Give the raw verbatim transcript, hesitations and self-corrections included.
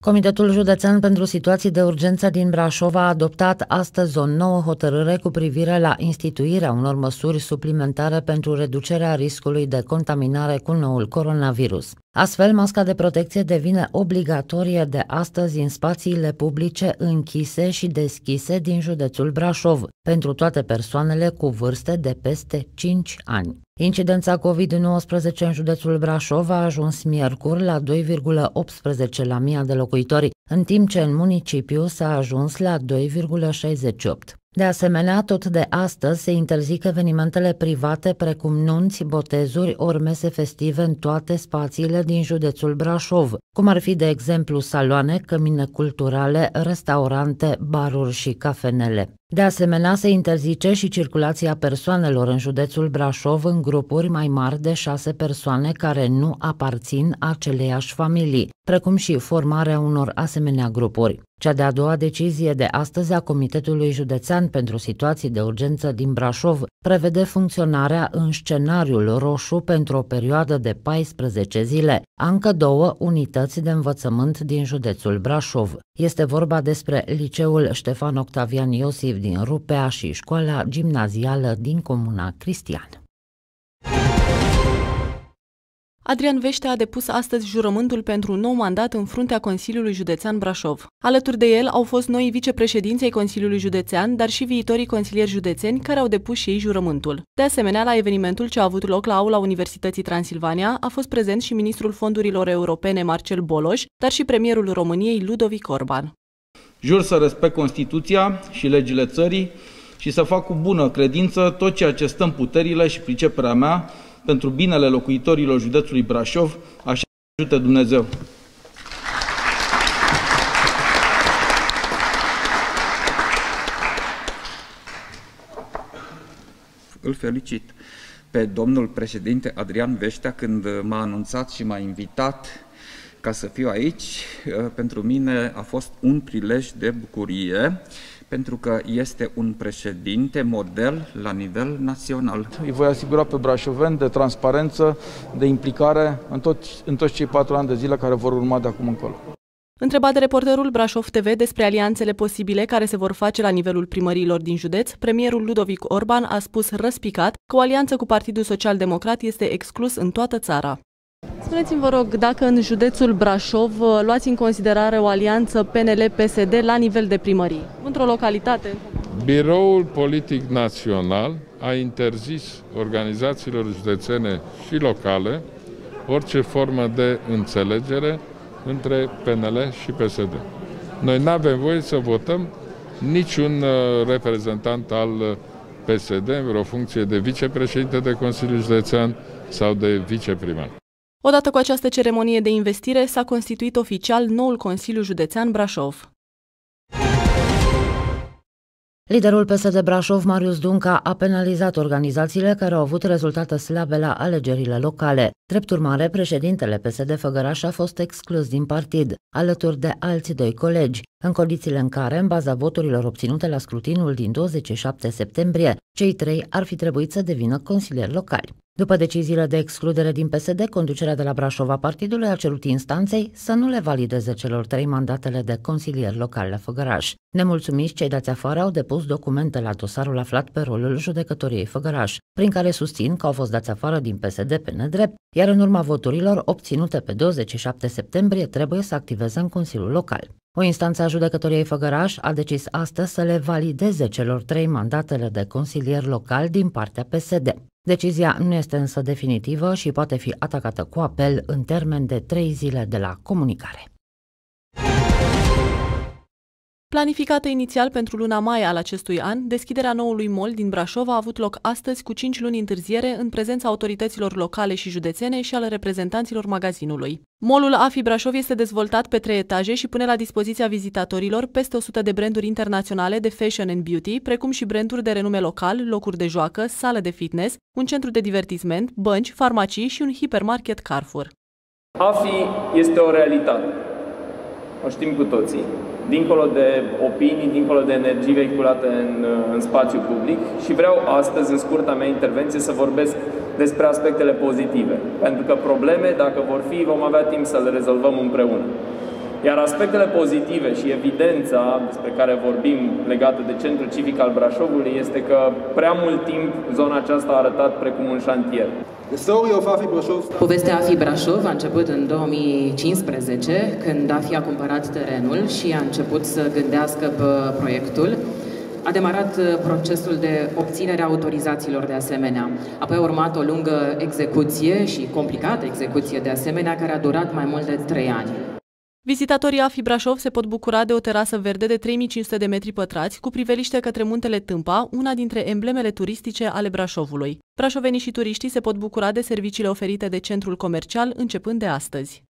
Comitetul Județean pentru Situații de Urgență din Brașov a adoptat astăzi o nouă hotărâre cu privire la instituirea unor măsuri suplimentare pentru reducerea riscului de contaminare cu noul coronavirus. Astfel, masca de protecție devine obligatorie de astăzi în spațiile publice închise și deschise din județul Brașov, pentru toate persoanele cu vârste de peste cinci ani. Incidența COVID nouăsprezece în județul Brașov a ajuns miercuri la doi virgulă optsprezece la mie de locuitori, în timp ce în municipiu s-a ajuns la doi virgulă șaizeci și opt. De asemenea, tot de astăzi se interzic evenimentele private precum nunți, botezuri ori mese festive în toate spațiile din județul Brașov, cum ar fi de exemplu saloane, cămine culturale, restaurante, baruri și cafenele. De asemenea, se interzice și circulația persoanelor în județul Brașov în grupuri mai mari de șase persoane care nu aparțin aceleiași familii, precum și formarea unor asemenea grupuri. Cea de-a doua decizie de astăzi a Comitetului Județean pentru Situații de Urgență din Brașov prevede funcționarea în scenariul roșu pentru o perioadă de paisprezece zile a încă două unități de învățământ din județul Brașov. Este vorba despre Liceul Ștefan Octavian Iosif din Rupea și Școala Gimnazială din Comuna Cristian. Adrian Veștea a depus astăzi jurământul pentru un nou mandat în fruntea Consiliului Județean Brașov. Alături de el au fost noi vicepreședinții ai Consiliului Județean, dar și viitorii consilieri județeni care au depus și ei jurământul. De asemenea, la evenimentul ce a avut loc la aula Universității Transilvania a fost prezent și ministrul fondurilor europene Marcel Boloș, dar și premierul României Ludovic Orban. Jur să respect Constituția și legile țării și să fac cu bună credință tot ceea ce stă în puterile și priceperea mea pentru binele locuitorilor județului Brașov, așa ajute Dumnezeu. Îl felicit pe domnul președinte Adrian Veștea când m-a anunțat și m-a invitat ca să fiu aici. Pentru mine a fost un prilej de bucurie, pentru că este un președinte model la nivel național. Îi voi asigura pe brașoveni de transparență, de implicare în, tot, în toți cei patru ani de zile care vor urma de acum încolo. Întrebat de reporterul Brașov T V despre alianțele posibile care se vor face la nivelul primăriilor din județ, premierul Ludovic Orban a spus răspicat că o alianță cu Partidul Social Democrat este exclus în toată țara. Spuneți-mi, vă rog, dacă în județul Brașov luați în considerare o alianță P N L P S D la nivel de primării, într-o localitate? Biroul Politic Național a interzis organizațiilor județene și locale orice formă de înțelegere între P N L și P S D. Noi nu avem voie să votăm niciun reprezentant al P S D în vreo funcție de vicepreședinte de Consiliul Județean sau de viceprimar. Odată cu această ceremonie de investire s-a constituit oficial noul Consiliu Județean Brașov. Liderul P S D Brașov, Marius Dunca, a penalizat organizațiile care au avut rezultate slabe la alegerile locale. Drept urmare, președintele P S D Făgăraș a fost exclus din partid, alături de alți doi colegi, în condițiile în care, în baza voturilor obținute la scrutinul din douăzeci și șapte septembrie, cei trei ar fi trebuit să devină consilieri locali. După deciziile de excludere din P S D, conducerea de la Brașov a partidului a cerut instanței să nu le valideze celor trei mandatele de consilier local la Făgăraș. Nemulțumiți, cei dați afară au depus documente la dosarul aflat pe rolul judecătoriei Făgăraș, prin care susțin că au fost dați afară din P S D pe nedrept, iar în urma voturilor obținute pe douăzeci și șapte septembrie trebuie să activeze în Consiliul Local. O instanță a judecătoriei Făgăraș a decis astăzi să le valideze celor trei mandatele de consilier local din partea P S D. Decizia nu este însă definitivă și poate fi atacată cu apel în termen de trei zile de la comunicare. Planificată inițial pentru luna mai al acestui an, deschiderea noului mall din Brașov a avut loc astăzi cu cinci luni întârziere în prezența autorităților locale și județene și ale reprezentanților magazinului. Mallul A F I Brașov este dezvoltat pe trei etaje și pune la dispoziția vizitatorilor peste o sută de branduri internaționale de fashion and beauty, precum și branduri de renume local, locuri de joacă, sală de fitness, un centru de divertisment, bănci, farmacii și un hipermarket Carrefour. A F I este o realitate. O știm cu toții. Dincolo de opinii, dincolo de energie vehiculată în, în spațiu public, și vreau astăzi, în scurta mea intervenție, să vorbesc despre aspectele pozitive. Pentru că probleme, dacă vor fi, vom avea timp să le rezolvăm împreună. Iar aspectele pozitive și evidența despre care vorbim legată de Centrul Civic al Brașovului este că prea mult timp zona aceasta a arătat precum un șantier. Povestea A F I Brașov a început în două mii cincisprezece, când A F I a cumpărat terenul și a început să gândească pe proiectul. A demarat procesul de obținere a autorizațiilor de asemenea. Apoi a urmat o lungă execuție și complicată execuție de asemenea, care a durat mai mult de trei ani. Vizitatorii A F I Brașov se pot bucura de o terasă verde de trei mii cinci sute de metri pătrați, cu priveliște către muntele Tâmpa, una dintre emblemele turistice ale Brașovului. Brașovenii și turiștii se pot bucura de serviciile oferite de centrul comercial începând de astăzi.